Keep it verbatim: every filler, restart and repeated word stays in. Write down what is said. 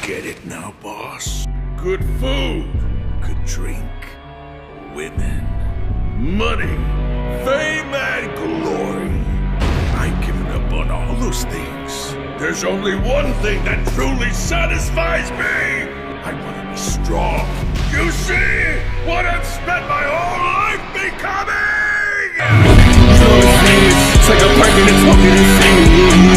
Get it now, boss? Good food, good drink, women, money, fame, and glory. I've given up on all those things. There's only one thing that truly satisfies me. I want to be strong. You see what I've spent my whole life becoming? It's like I'm breaking and smoking and singing.